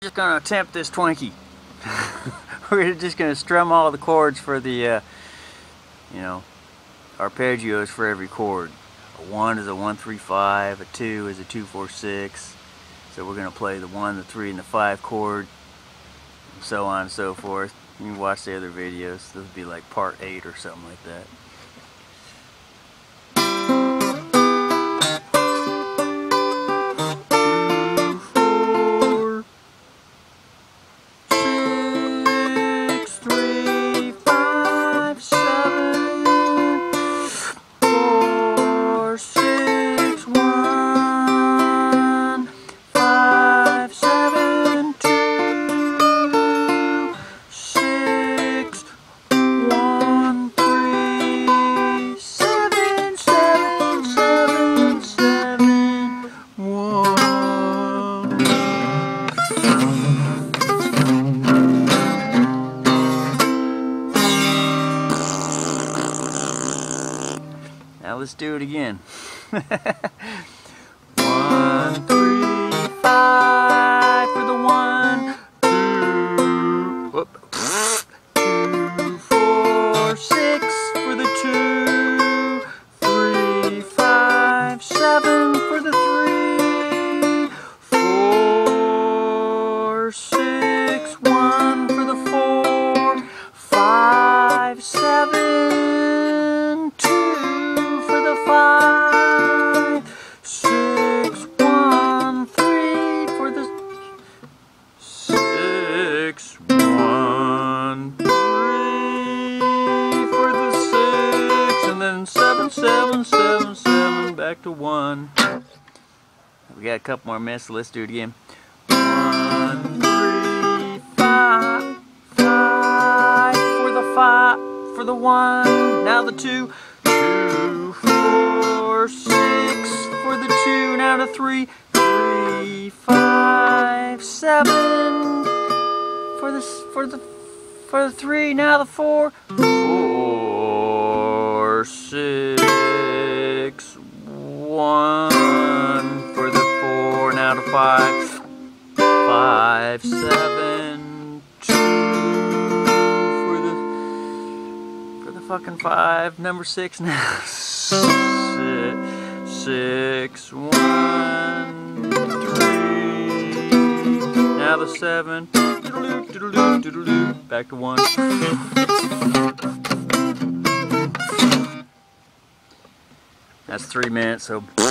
Just gonna attempt this Twinkie. We're just gonna strum all the chords for the arpeggios for every chord. A 1 is a 1-3-5, a 2 is a 2-4-6. So we're gonna play the 1, the 3, and the 5 chord, and so on and so forth. You can watch the other videos. This would be like part 8 or something like that. Now let's do it again. 1, 3, 5 for the 1, 2, 2, 4, 6 for the 2, 3, 5, 7 for the 3, 4, 6, 1 for the 4, 5, 7, 2 5, 6, 1, 3 for the 6, 1, 3 for the 6, and then 7, 7, 7, 7, back to 1. We got a couple more minutes, so let's do it again. 1, 3, 5, 5 for the 5 for the 1. Now the 2, 2, 4, 6 for the 2, now to 3, 3, 5, 7 for the 3, now the 4, 4, 6, 1 for the 4, now to 5, 5, 7, 2 for the fucking 5, number 6 now. 6, 1, 3, now the 7, back to 1. That's 3 minutes, so